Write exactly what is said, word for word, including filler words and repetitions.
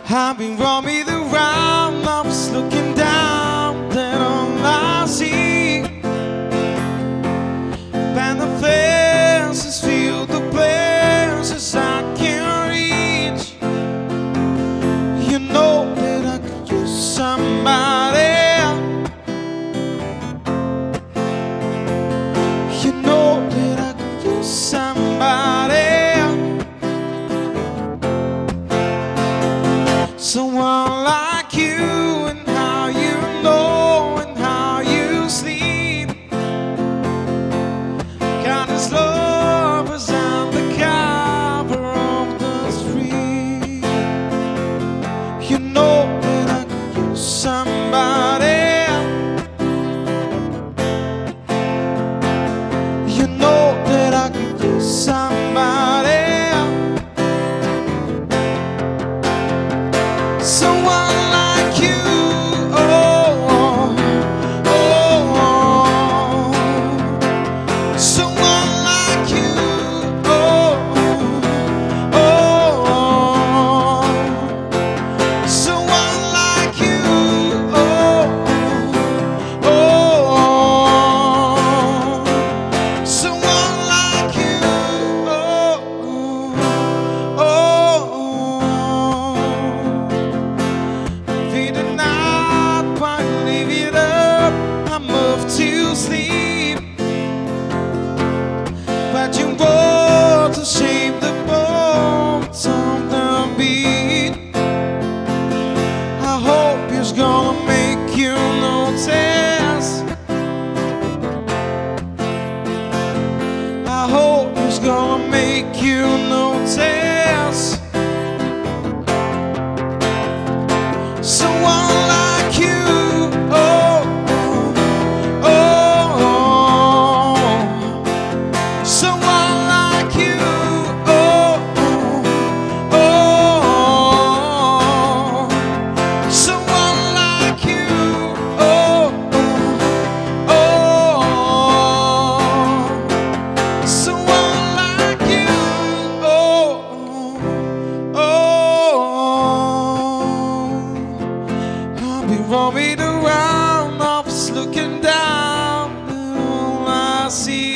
I've been roaming around, I was looking down, then all I see, and the faces feel the places I can't reach. You know that I could use somebody. You know that I could use somebody. Someone like you, and how you know and how you sleep. God is lovers on the cover of the street. You know that I could use somebody. You know that I could use somebody. Someone like you, oh, oh, oh. Someone like you, oh, oh, oh. Someone like you, oh, oh, oh. Someone like you, oh, oh, oh. Feed the night, but leave it up. I move to sleep, but you roll to shape the bones of the beat. I hope it's gonna make you notice. I hope it's gonna make you notice. Someone like you, oh, oh, oh. Someone like you, oh, oh, oh. Someone like you, oh, oh, oh. Someone like you, oh, oh. I'll be roaming around, I was looking down, and all I see